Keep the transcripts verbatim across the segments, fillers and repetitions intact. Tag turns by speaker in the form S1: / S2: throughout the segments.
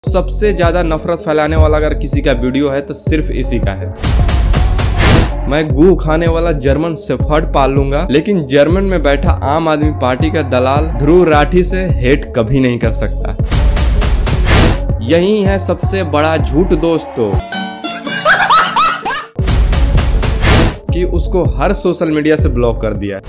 S1: सबसे ज्यादा नफरत फैलाने वाला अगर किसी का वीडियो है तो सिर्फ इसी का है। मैं गू खाने वाला जर्मन शेफर्ड पाल लूंगा, लेकिन जर्मन में बैठा आम आदमी पार्टी का दलाल ध्रुव राठी से हेट कभी नहीं कर सकता। यही है सबसे बड़ा झूठ दोस्तों, कि उसको हर सोशल मीडिया से ब्लॉक कर दिया।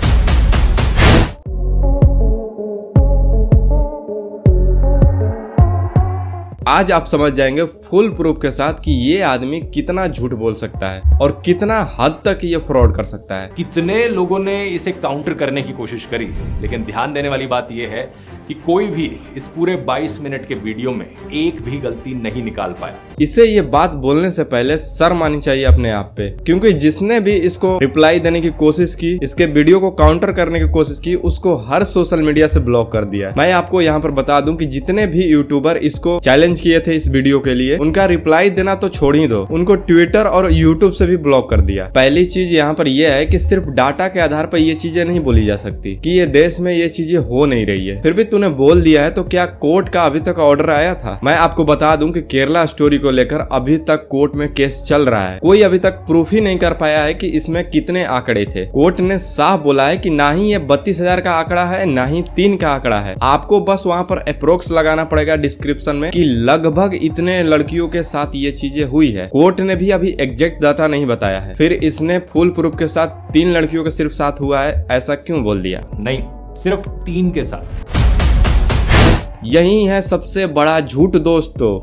S1: आज आप समझ जाएंगे फुल प्रूफ के साथ कि ये आदमी कितना झूठ बोल सकता है और कितना हद तक ये फ्रॉड कर सकता है।
S2: कितने लोगों ने इसे काउंटर करने की कोशिश करी, लेकिन ध्यान देने वाली बात यह है कि कोई भी इस पूरे बाईस मिनट के वीडियो में एक भी गलती नहीं निकाल पाया।
S1: इसे ये बात बोलने से पहले शर्म आनी चाहिए अपने आप पे, क्योंकि जिसने भी इसको रिप्लाई देने की कोशिश की, इसके वीडियो को काउंटर करने की कोशिश की, उसको हर सोशल मीडिया से ब्लॉक कर दिया। मैं आपको यहाँ पर बता दूं कि जितने भी यूट्यूबर इसको चैलेंज किए थे इस वीडियो के लिए, उनका रिप्लाई देना तो छोड़ ही दो, उनको ट्विटर और यूट्यूब से भी ब्लॉक कर दिया। पहली चीज यहाँ पर यह है कि सिर्फ डाटा के आधार पर ये चीजें नहीं बोली जा सकती कि ये देश में ये चीजें हो नहीं रही है। फिर भी तूने बोल दिया है तो क्या कोर्ट का अभी तक ऑर्डर आया था? मैं आपको बता दूं कि केरला स्टोरी को लेकर अभी तक कोर्ट में केस चल रहा है। कोई अभी तक प्रूफ ही नहीं कर पाया है कि इसमें कितने आंकड़े थे। कोर्ट ने साफ बोला है कि ना ही ये बत्तीस हजार का आंकड़ा है, ना ही तीन का आंकड़ा है। आपको बस वहाँ पर अप्रोक्स लगाना पड़ेगा डिस्क्रिप्शन में कि लगभग इतने लड़कियों के साथ ये चीजें हुई है। कोर्ट ने भी अभी एग्जैक्ट डाटा नहीं बताया है। फिर इसने फुल प्रूफ के साथ तीन लड़कियों के सिर्फ साथ हुआ है, ऐसा क्यों बोल दिया?
S2: नहीं, सिर्फ तीन के साथ।
S1: यही है सबसे बड़ा झूठ दोस्तों।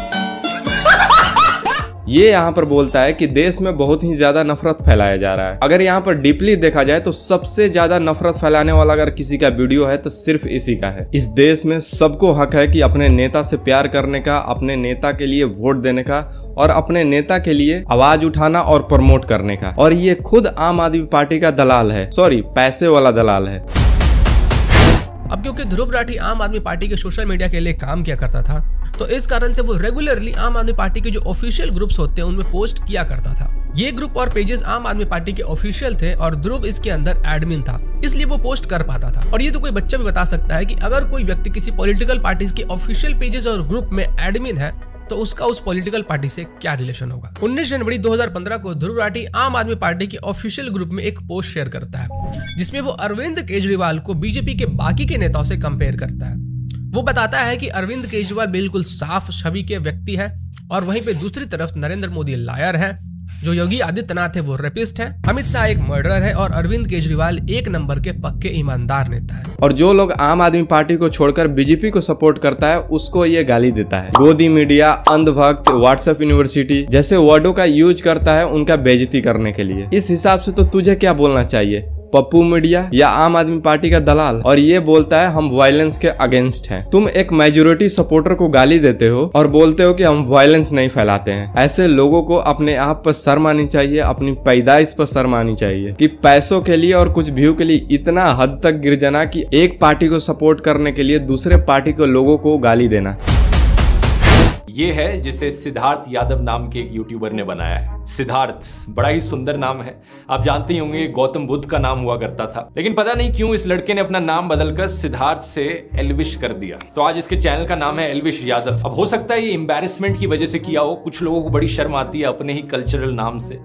S1: ये यहाँ पर बोलता है कि देश में बहुत ही ज्यादा नफरत फैलाया जा रहा है। अगर यहाँ पर डीपली देखा जाए तो सबसे ज्यादा नफरत फैलाने वाला अगर किसी का वीडियो है तो सिर्फ इसी का है। इस देश में सबको हक है कि अपने नेता से प्यार करने का, अपने नेता के लिए वोट देने का और अपने नेता के लिए आवाज उठाना और प्रमोट करने का। और ये खुद आम आदमी पार्टी का दलाल है, सॉरी पैसे वाला दलाल है।
S3: अब क्योंकि ध्रुव राठी आम आदमी पार्टी के सोशल मीडिया के लिए काम किया करता था, तो इस कारण से वो रेगुलरली आम आदमी पार्टी के जो ऑफिशियल ग्रुप्स होते हैं उनमें पोस्ट किया करता था। ये ग्रुप और पेजेस आम आदमी पार्टी के ऑफिशियल थे और ध्रुव इसके अंदर एडमिन था, इसलिए वो पोस्ट कर पाता था। और ये तो कोई बच्चा भी बता सकता है कि अगर कोई व्यक्ति किसी पॉलिटिकल पार्टी के ऑफिशियल पेजेस और ग्रुप में एडमिन है तो उसका उस पॉलिटिकल पार्टी से क्या रिलेशन होगा। उन्नीस जनवरी दो हज़ार पंद्रह को ध्रुव राठी आम आदमी पार्टी के ऑफिशियल ग्रुप में एक पोस्ट शेयर करता है, जिसमें वो अरविंद केजरीवाल को बीजेपी के बाकी के नेताओं से कंपेयर करता है। वो बताता है कि अरविंद केजरीवाल बिल्कुल साफ छवि के व्यक्ति है और वहीं पे दूसरी तरफ नरेंद्र मोदी लायर है, जो योगी आदित्यनाथ है वो रेपिस्ट है, अमित शाह एक मर्डरर है और अरविंद केजरीवाल एक नंबर के पक्के ईमानदार नेता है।
S1: और जो लोग आम आदमी पार्टी को छोड़कर बीजेपी को सपोर्ट करता है उसको ये गाली देता है। गोदी मीडिया, अंधभक्त, व्हाट्सएप यूनिवर्सिटी जैसे वर्डों का यूज करता है उनका बेइज्जती करने के लिए। इस हिसाब से तो तुझे क्या बोलना चाहिए, पप्पू मीडिया या आम आदमी पार्टी का दलाल? और ये बोलता है हम वायलेंस के अगेंस्ट हैं। तुम एक मेजोरिटी सपोर्टर को गाली देते हो और बोलते हो कि हम वायलेंस नहीं फैलाते हैं। ऐसे लोगों को अपने आप पर शर्म आनी चाहिए, अपनी पैदाइश पर शर्म आनी चाहिए कि पैसों के लिए और कुछ व्यू के लिए इतना हद तक गिर जाना कि एक पार्टी को सपोर्ट करने के लिए दूसरे पार्टी के लोगों को गाली देना।
S2: ये है जिसे सिद्धार्थ यादव नाम के एक यूट्यूबर ने बनाया है। सिद्धार्थ बड़ा ही सुंदर नाम है। आप जानते ही होंगे गौतम बुद्ध का नाम हुआ करता था, लेकिन पता नहीं क्यों इस लड़के ने अपना नाम बदलकर सिद्धार्थ से एल्विश कर दिया। तो आज इसके चैनल का नाम है एल्विश यादव। अब हो सकता है ये एम्बैरेसमेंट की वजह से किया हो, कुछ लोगों को बड़ी शर्म आती है अपने ही कल्चरल नाम से।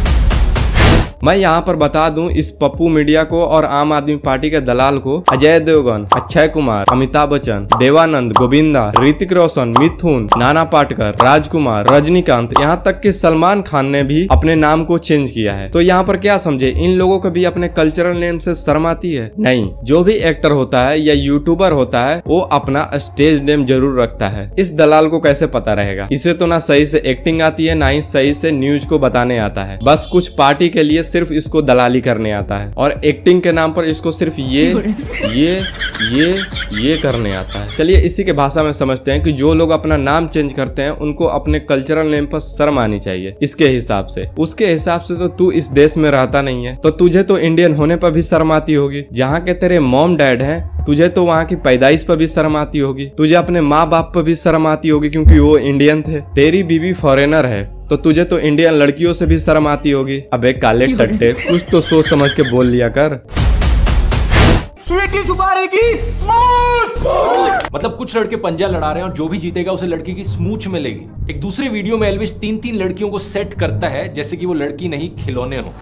S1: मैं यहाँ पर बता दूं इस पप्पू मीडिया को और आम आदमी पार्टी के दलाल को अजय देवगन, अक्षय कुमार, अमिताभ बच्चन, देवानंद, गोविंदा, ऋतिक रोशन, मिथुन, नाना पाटेकर, राजकुमार, रजनीकांत, यहाँ तक कि सलमान खान ने भी अपने नाम को चेंज किया है। तो यहाँ पर क्या समझे, इन लोगों को भी अपने कल्चरल नेम से शर्म आती है? नहीं, जो भी एक्टर होता है या यूट्यूबर होता है वो अपना स्टेज नेम जरूर रखता है। इस दलाल को कैसे पता रहेगा? इसे तो ना सही से एक्टिंग आती है, ना ही सही से न्यूज को बताने आता है। बस कुछ पार्टी के लिए सिर्फ इसको दलाली करने आता है और एक्टिंग के नाम पर इसको सिर्फ ये ये ये ये करने आता है। चलिए इसी के भाषा में समझते हैं कि जो लोग अपना नाम चेंज करते हैं उनको अपने कल्चरल नेम पर शर्म आनी चाहिए। इसके हिसाब से उसके हिसाब से तो तू इस देश में रहता नहीं है, तो तुझे तो इंडियन होने पर भी शर्म आती होगी। जहाँ के तेरे मॉम डैड हैं तुझे तो वहाँ की पैदाइश पर भी शर्म आती होगी, तुझे अपने माँ बाप पर भी शर्म आती होगी क्योंकि वो इंडियन थे। तेरी बीवी फॉरेनर है तो तुझे तो इंडियन लड़कियों से भी शर्म आती होगी। अबे काले टट्टे, कुछ तो सोच समझ के बोल लिया कर।
S4: स्वीटी सुपारी की स्मूच।
S2: मतलब कुछ लड़के पंजा लड़ा रहे हैं और जो भी जीतेगा उसे लड़की की स्मूच मिलेगी। एक दूसरे वीडियो में एल्विश तीन तीन लड़कियों को सेट करता है जैसे कि वो लड़की नहीं खिलौने हो।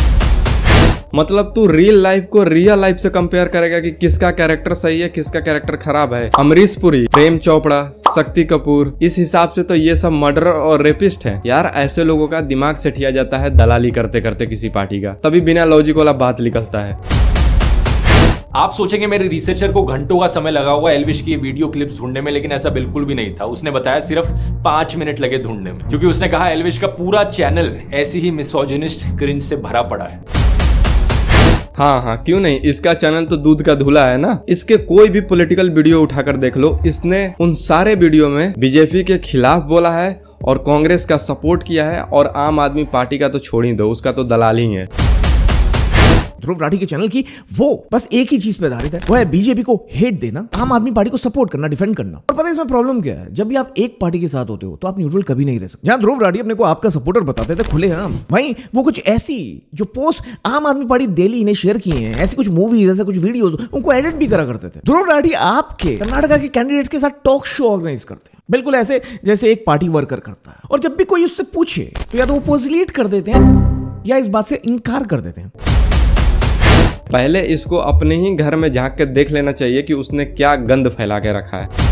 S1: मतलब तू रियल लाइफ को रियल लाइफ से कंपेयर करेगा कि किसका कैरेक्टर सही है किसका कैरेक्टर खराब है। अमरीश पुरी, प्रेम चोपड़ा, शक्ति कपूर, इस हिसाब से तो ये सब मर्डरर और रेपिस्ट हैं। यार ऐसे लोगों का दिमाग सेठिया जाता है दलाली करते करते किसी पार्टी का, तभी बिना लॉजिक वाला बात निकलता है।
S2: आप सोचेंगे मेरे रिसर्चर को घंटों का समय लगा होगा एल्विश की ये वीडियो क्लिप्स ढूंढने में, लेकिन ऐसा बिल्कुल भी नहीं था। उसने बताया सिर्फ पांच मिनट लगे ढूंढने में, क्योंकि उसने कहा एल्विश का पूरा चैनल ऐसी ही मिसोजिनिस्ट क्रिंज से भरा पड़ा है।
S1: हाँ हाँ क्यों नहीं, इसका चैनल तो दूध का धुला है ना। इसके कोई भी पॉलिटिकल वीडियो उठाकर देख लो, इसने उन सारे वीडियो में बीजेपी के खिलाफ बोला है और कांग्रेस का सपोर्ट किया है, और आम आदमी पार्टी का तो छोड़ ही दो, उसका तो दलाल ही है।
S4: ध्रुव राठी के चैनल की वो बस एक ही चीज पे आधारित है, वो है बीजेपी को हेट देना, आम आदमी पार्टी को सपोर्ट करना, डिफेंड करना। और पता है इसमें प्रॉब्लम क्या है, जब भी आप एक पार्टी के साथ होते हो तो आप न्यूट्रल कभी नहीं रह सकते। जहां ध्रुव राठी अपने को आपका सपोर्टर बताते थे खुलेआम, भाई वो कुछ ऐसी जो पोस्ट आम आदमी पार्टी डेली ने शेयर किए हैं, ऐसी कुछ मूवीज, ऐसे कुछ वीडियोस, उनको एडिट भी करा करते थे। ध्रुव राठी आपके कर्नाटका के कैंडिडेट्स के साथ टॉक शो ऑर्गेनाइज करते हैं, बिल्कुल ऐसे जैसे एक पार्टी वर्कर करता है। और जब भी कोई उससे पूछे तो या तो वो पोजिलेट कर देते हैं या इस बात से इनकार कर देते हैं।
S1: पहले इसको अपने ही घर में झांक के देख लेना चाहिए कि उसने क्या गंद फैला के रखा है।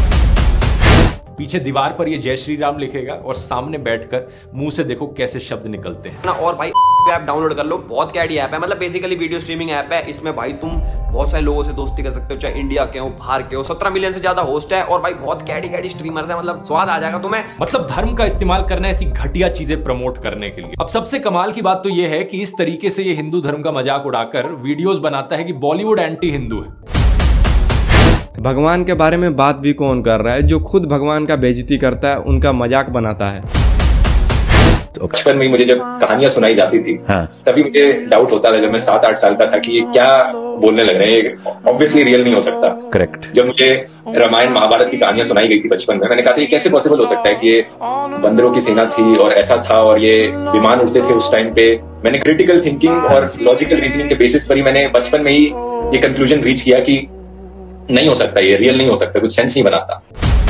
S2: पीछे दीवार पर ये जय श्री राम लिखेगा और सामने बैठकर मुंह से देखो कैसे शब्द निकलते हैं
S5: ना। और भाई ऐप डाउनलोड कर लो, बहुत कैडी ऐप है, मतलब बेसिकली वीडियो स्ट्रीमिंग ऐप है। इसमें भाई तुम बहुत सारे लोगों से दोस्ती कर सकते हो, चाहे इंडिया के हो बाहर के हो। सत्रह मिलियन से ज्यादा होस्ट है और भाई बहुत कैडी कैडी स्ट्रीमर्स है, मतलब स्वाद आ जाएगा तुम्हें।
S2: मतलब धर्म का इस्तेमाल करना ऐसी घटिया चीजें प्रमोट करने के लिए। अब सबसे कमाल की बात तो ये है कि इस तरीके से ये हिंदू धर्म का मजाक उड़ाकर वीडियोस बनाता है कि बॉलीवुड एंटी हिंदू है।
S1: भगवान के बारे में बात भी कौन कर रहा है, जो खुद भगवान का बेइज्जती करता है उनका मजाक बनाता है।
S6: बचपन में मुझे जब कहानियां सुनाई जाती थी हाँ। तभी मुझे डाउट होता था जब मैं सात आठ साल का था कि ये क्या बोलने लग रहे हैं, ऑब्वियसली रियल नहीं हो सकता। करेक्ट। जब मुझे रामायण महाभारत की कहानियां सुनाई गई थी बचपन में, मैंने कहा था ये कैसे पॉसिबल हो सकता है कि ये बंदरों की सेना थी और ऐसा था और ये विमान उड़ते थे उस टाइम पे। मैंने क्रिटिकल थिंकिंग और लॉजिकल रीजनिंग के बेसिस पर ही मैंने बचपन में ही ये कंक्लूजन रीच किया कि नहीं हो सकता, ये रियल नहीं हो सकता, कुछ सेंस नहीं बनाता।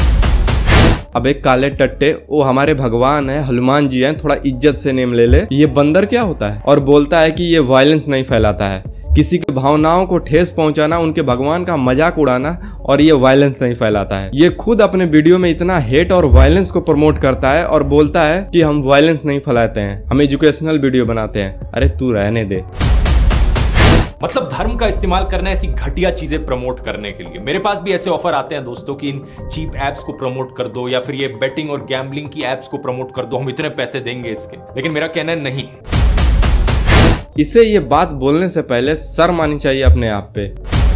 S1: अब एक काले टट्टे, वो हमारे भगवान है, हनुमान जी हैं, थोड़ा इज्जत से नेम ले ले। ये बंदर क्या होता है और बोलता है कि ये वायलेंस नहीं फैलाता है, किसी की भावनाओं को ठेस पहुंचाना, उनके भगवान का मजाक उड़ाना, और ये वायलेंस नहीं फैलाता है। ये खुद अपने वीडियो में इतना हेट और वायलेंस को प्रमोट करता है और बोलता है कि हम वायलेंस नहीं फैलाते हैं, हम एजुकेशनल वीडियो बनाते हैं। अरे तू रहने दे।
S2: मतलब धर्म का इस्तेमाल करना ऐसी घटिया चीजें प्रमोट करने के लिए। मेरे पास भी ऐसे ऑफर आते हैं दोस्तों कि इन चीप एप्स को प्रमोट कर दो या फिर ये बेटिंग और गैम्बलिंग की एप्स को प्रमोट कर दो, हम इतने पैसे देंगे इसके। लेकिन मेरा कहना है नहीं।
S1: इसे ये बात बोलने से पहले शर्म आनी चाहिए अपने आप पे।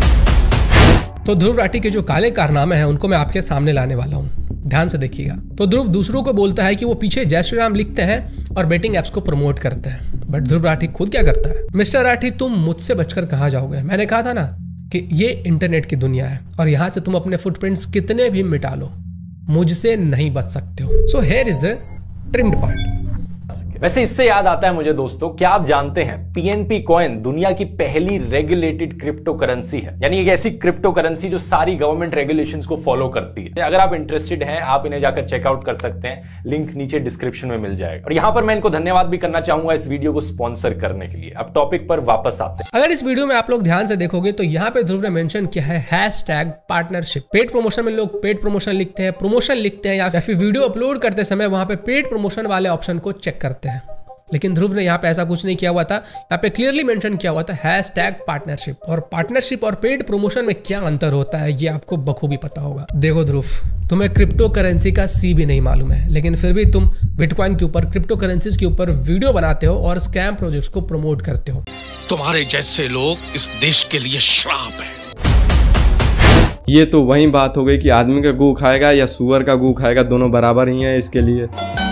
S3: तो ध्रुव राठी के जो काले कारनामे हैं उनको मैं आपके सामने लाने वाला हूँ, ध्यान से देखिएगा। तो ध्रुव दूसरों को बोलता है कि वो पीछे जय श्री राम लिखते हैं और बेटिंग एप्स को प्रमोट करते हैं, बट ध्रुव राठी खुद क्या करता है? मिस्टर राठी, तुम मुझसे बचकर कहाँ जाओगे? मैंने कहा था ना कि ये इंटरनेट की दुनिया है और यहाँ से तुम अपने फुटप्रिंट्स कितने भी मिटा लो, मुझसे नहीं बच सकते हो। So here is the trimmed part.
S2: वैसे इससे याद आता है मुझे दोस्तों, क्या आप जानते हैं पीएनपी कॉइन दुनिया की पहली रेगुलेटेड क्रिप्टो करेंसी है। यानी एक ऐसी क्रिप्टो करेंसी जो सारी गवर्नमेंट रेगुलेशंस को फॉलो करती है। अगर आप इंटरेस्टेड हैं आप इन्हें जाकर चेकआउट कर सकते हैं, लिंक नीचे डिस्क्रिप्शन में मिल जाएगा। और यहां पर मैं इनको धन्यवाद भी करना चाहूंगा इस वीडियो को स्पॉन्सर करने के लिए। अब टॉपिक पर वापस आते हैं।
S3: अगर इस वीडियो में आप लोग ध्यान से देखोगे तो यहाँ पे ध्रुव ने मेंशन किया है hashtag partnership. Paid promotion में लोग पेड प्रमोशन लिखते हैं, प्रमोशन लिखते हैं, या फिर वीडियो अपलोड करते समय वहां पे पेड प्रमोशन वाले ऑप्शन को चेक करते हैं। लेकिन ध्रुव ने यहाँ पे ऐसा कुछ नहीं किया हुआ था। यहाँ पे क्लियरली मेंशन किया हुआ था हैश टैग पार्टनरशिप। और पार्टनरशिप और पेड प्रमोशन में क्या अंतर होता है ये आपको बखूबी पता होगा। देखो ध्रुव, तुम्हें क्रिप्टो करेंसी का सी भी नहीं मालूम है, लेकिन फिर भी तुम बिटकॉइन के ऊपर, क्रिप्टो करेंसीज के ऊपर वीडियो बनाते हो और स्कैम प्रोजेक्ट्स को प्रमोट करते हो।
S7: तुम्हारे जैसे लोग इस देश के लिए श्राप है।
S1: ये तो वही बात हो गई कि आदमी का गू खाएगा या सुअर का गू खाएगा, दोनों बराबर ही है इसके लिए।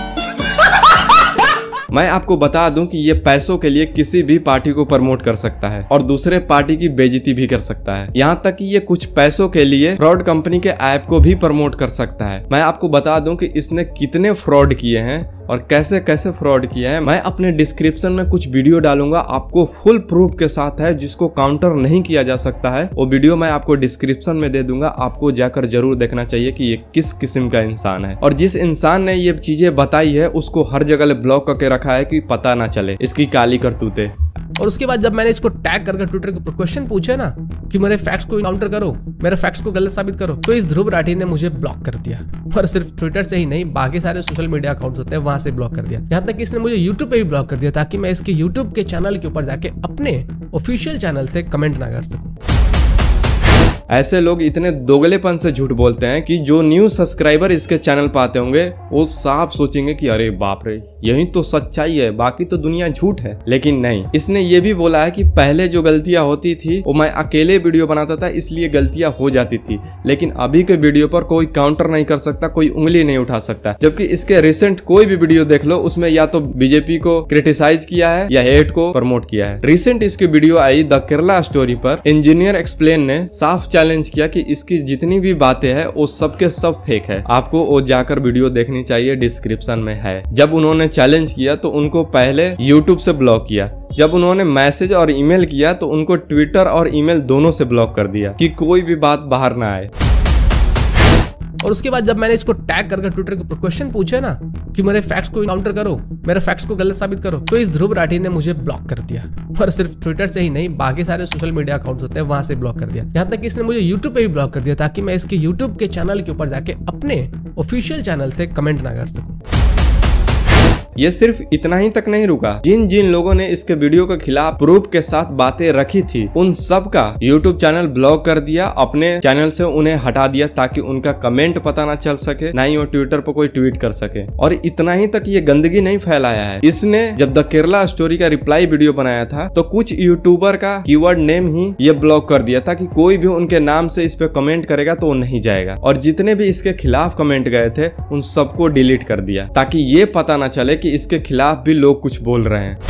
S1: मैं आपको बता दूं कि ये पैसों के लिए किसी भी पार्टी को प्रमोट कर सकता है और दूसरे पार्टी की बेइज्जती भी कर सकता है। यहाँ तक कि ये कुछ पैसों के लिए फ्रॉड कंपनी के ऐप को भी प्रमोट कर सकता है। मैं आपको बता दूं कि इसने कितने फ्रॉड किए हैं और कैसे कैसे फ्रॉड किया है, मैं अपने डिस्क्रिप्शन में कुछ वीडियो डालूंगा, आपको फुल प्रूफ के साथ है, जिसको काउंटर नहीं किया जा सकता है। वो वीडियो मैं आपको डिस्क्रिप्शन में दे दूंगा, आपको जाकर जरूर देखना चाहिए कि ये किस किस्म का इंसान है। और जिस इंसान ने ये चीजें बताई है उसको हर जगह ब्लॉक करके रखा है कि पता ना चले इसकी काली करतूतें।
S3: और उसके बाद जब मैंने इसको टैग करके ट्विटर के ऊपर क्वेश्चन पूछे ना कि मेरे फैक्ट्स को काउंटर करो, मेरे फैक्ट्स को गलत साबित करो, तो इस ध्रुव राठी ने मुझे ब्लॉक कर दिया। और सिर्फ ट्विटर से ही नहीं, बाकी सारे सोशल मीडिया अकाउंट्स होते हैं वहां से ब्लॉक कर दिया। यहाँ तक कि इसने मुझे यूट्यूब पे भी ब्लॉक कर दिया ताकि मैं इसके यूट्यूब के चैनल के ऊपर जाके अपने ऑफिशियल चैनल से कमेंट ना कर सकूं।
S1: ऐसे लोग इतने दोगलेपन से झूठ बोलते हैं कि जो न्यू सब्सक्राइबर इसके चैनल पर आते होंगे वो साफ सोचेंगे कि अरे बाप रे, यही तो सच्चाई है, बाकी तो दुनिया झूठ है। लेकिन नहीं, इसने ये भी बोला है कि पहले जो गलतियां होती थी वो मैं अकेले वीडियो बनाता था इसलिए गलतियां हो जाती थी, लेकिन अभी के वीडियो पर कोई काउंटर नहीं कर सकता, कोई उंगली नहीं उठा सकता। जबकि इसके रिसेंट कोई भी वीडियो देख लो, उसमें या तो बीजेपी को क्रिटिसाइज किया है या हेट को प्रमोट किया है। रिसेंट इसकी वीडियो आई द केरला स्टोरी पर, इंजीनियर एक्सप्लेन ने साफ चैलेंज किया कि इसकी जितनी भी बातें हैं वो सब के सब फेक है। आपको वो जाकर वीडियो देखनी चाहिए, डिस्क्रिप्शन में है। जब उन्होंने चैलेंज किया तो उनको पहले यूट्यूब से ब्लॉक किया, जब उन्होंने मैसेज और ईमेल किया तो उनको ट्विटर और ईमेल दोनों से ब्लॉक कर दिया कि कोई भी बात बाहर ना आए।
S3: और उसके बाद जब मैंने इसको टैग करके ट्विटर के ऊपर क्वेश्चन पूछे ना कि मेरे फैक्ट्स को काउंटर करो, मेरे फैक्ट्स को गलत साबित करो, तो इस ध्रुव राठी ने मुझे ब्लॉक कर दिया। और सिर्फ ट्विटर से ही नहीं, बाकी सारे सोशल मीडिया अकाउंट्स होते हैं वहां से ब्लॉक कर दिया। यहाँ तक कि इसने मुझे यूट्यूब पे भी ब्लॉक कर दिया ताकि मैं इसके यूट्यूब के चैनल के ऊपर जाके अपने ऑफिशियल चैनल से कमेंट ना कर सकूं।
S1: ये सिर्फ इतना ही तक नहीं रुका, जिन जिन लोगों ने इसके वीडियो के खिलाफ प्रूफ के साथ बातें रखी थी उन सब का यूट्यूब चैनल ब्लॉक कर दिया, अपने चैनल से उन्हें हटा दिया ताकि उनका कमेंट पता ना चल सके, ना ही वो ट्विटर पर कोई ट्वीट कर सके। और इतना ही तक ये गंदगी नहीं फैलाया है, इसने जब द केरला स्टोरी का रिप्लाई वीडियो बनाया था तो कुछ यूट्यूबर का कीवर्ड नेम ही ये ब्लॉक कर दिया था कि कोई भी उनके नाम से इस पे कमेंट करेगा तो वो नहीं जाएगा। और जितने भी इसके खिलाफ कमेंट गए थे उन सबको डिलीट कर दिया ताकि ये पता ना चले कि इसके खिलाफ भी लोग कुछ बोल रहे हैं।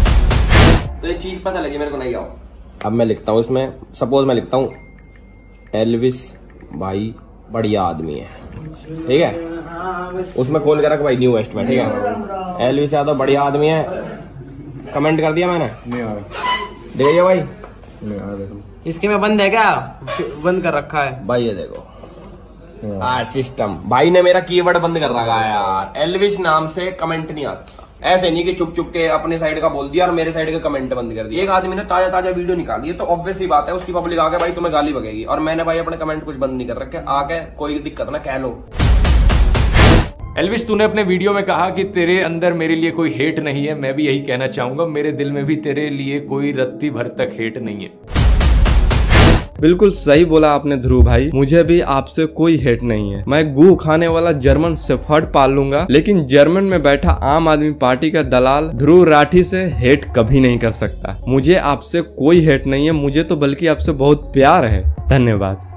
S5: तो एक चीज पता लगी मेरे को, नहीं आओ। अब मैं लिखता हूँ इसमें, सपोज मैं लिखता हूँ एल्विस भाई बढ़िया आदमी है, ठीक है, उसमें खोल कर रख भाई न्यू वेस्ट में, ठीक है, एल्विस यादव बढ़िया आदमी है, कमेंट कर दिया मैंने, नहीं आ रहा, देखिए भाई, नहीं आ रहा, इसके में बंद है क्या, बंद कर रखा है भाई, ये देखो यार सिस्टम, भाई ने मेरा कीवर्ड बंद कर रखा है यार, एल्विस नाम से कमेंट नहीं आता। ऐसे नहीं कि चुप चुप के अपने साइड का बोल दिया और मेरे साइड के कमेंट बंद कर दिए। एक आदमी ने ताजा ताजा वीडियो निकाली है तो ऑब्वियसली बात है उसकी पब्लिक आके भाई तुम्हें गाली बगेगी, और मैंने भाई अपने कमेंट कुछ बंद नहीं कर रखे, आके कोई दिक्कत ना कह लो।
S2: एल्विस, तूने अपने वीडियो में कहा कि तेरे अंदर मेरे लिए कोई हेट नहीं है, मैं भी यही कहना चाहूंगा, मेरे दिल में भी तेरे लिए कोई रत्ती भर तक हेट नहीं है।
S1: बिल्कुल सही बोला आपने ध्रुव भाई, मुझे भी आपसे कोई हेट नहीं है। मैं गू खाने वाला जर्मन शेफर्ड पाल लूंगा, लेकिन जर्मन में बैठा आम आदमी पार्टी का दलाल ध्रुव राठी से हेट कभी नहीं कर सकता। मुझे आपसे कोई हेट नहीं है, मुझे तो बल्कि आपसे बहुत प्यार है। धन्यवाद।